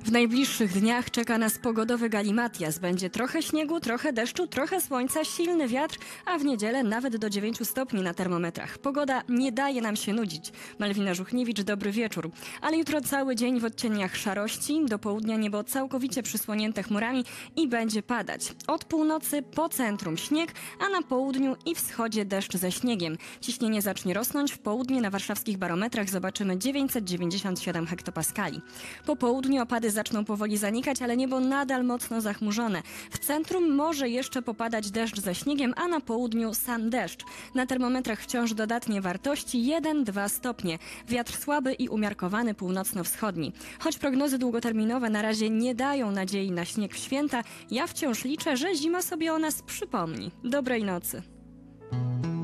W najbliższych dniach czeka nas pogodowy galimatias. Będzie trochę śniegu, trochę deszczu, trochę słońca, silny wiatr, a w niedzielę nawet do 9 stopni na termometrach. Pogoda nie daje nam się nudzić. Malwina Żuchniewicz, dobry wieczór. Ale jutro cały dzień w odcieniach szarości, do południa niebo całkowicie przysłonięte chmurami i będzie padać. Od północy po centrum śnieg, a na południu i wschodzie deszcz ze śniegiem. Ciśnienie zacznie rosnąć, w południe na warszawskich barometrach zobaczymy 997 hektopaskali. Po południu opady zaczną powoli zanikać, ale niebo nadal mocno zachmurzone. W centrum może jeszcze popadać deszcz ze śniegiem, a na południu sam deszcz. Na termometrach wciąż dodatnie wartości 1-2 stopnie. Wiatr słaby i umiarkowany północno-wschodni. Choć prognozy długoterminowe na razie nie dają nadziei na śnieg w święta, ja wciąż liczę, że zima sobie o nas przypomni. Dobrej nocy.